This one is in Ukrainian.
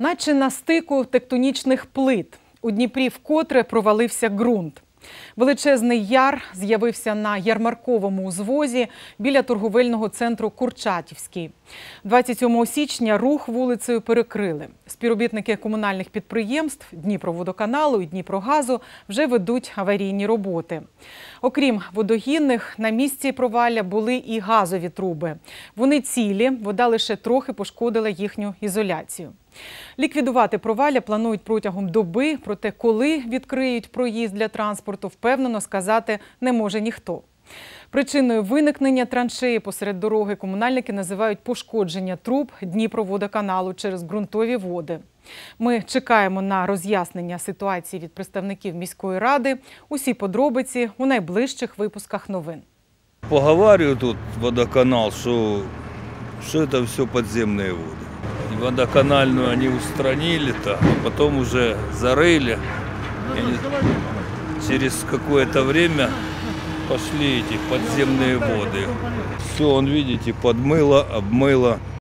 Наче на стику тектонічних плит у Дніпрі вкотре провалився ґрунт. Величезний яр з'явився на ярмарковому узвозі біля торговельного центру «Курчатівський». 27 січня рух вулицею перекрили. Співробітники комунальних підприємств Дніпроводоканалу і Дніпрогазу вже ведуть аварійні роботи. Окрім водогінних, на місці провалля були і газові труби. Вони цілі, вода лише трохи пошкодила їхню ізоляцію. Ліквідувати провалля планують протягом доби, проте коли відкриють проїзд для транспорту, впевнено сказати не може ніхто. Причиною виникнення траншеї посеред дороги комунальники називають пошкодження труб Дніпроводоканалу через ґрунтові води. Ми чекаємо на роз'яснення ситуації від представників міської ради. Усі подробиці у найближчих випусках новин. Поговариваю тут водоканал, что это все подземные воды. Водоканальную они устранили-то, а потом уже зарыли. И через какое-то время пошли эти подземные воды. Все, он, видите, подмыло, обмыло.